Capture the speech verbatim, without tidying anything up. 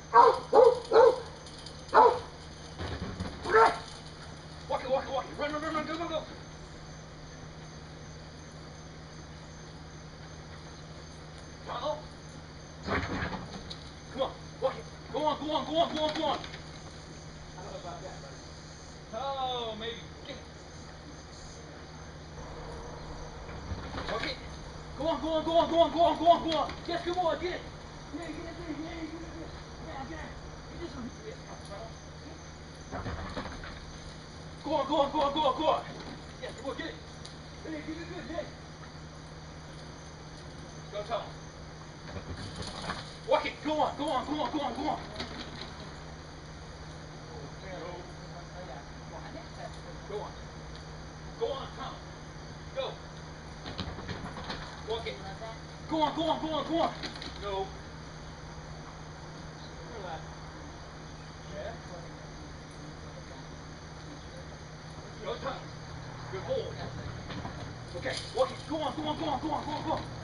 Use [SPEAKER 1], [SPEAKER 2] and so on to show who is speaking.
[SPEAKER 1] Walk it, walk it, walk it. Run, run, run, run, go, go, go. Tunnel. Come on, walk it. Go on, go on, go on, go on, go on. I don't know about that, buddy. Oh, maybe. Get it. Walk it. Go on, go on, go on, go on, go on, go on, go on. Yes, come on, get it. Yeah, get it, get it, yeah, get it, get it. Yeah, get it. Get this one. Yeah, tunnel. Go on, go on, go on, go on, go on. Yes, come on, get it. Hey, get it, good, hey. Go tunnel. Walk it. Go on, go on, go on, go on, go on. Go on. Go on, tunnel. Go. Walk it. Go on, go on, go on, go on. Go. Yeah. Go tunnel. Good hold. Okay, walk it. Go on, go on, go on, go on, go on, go on.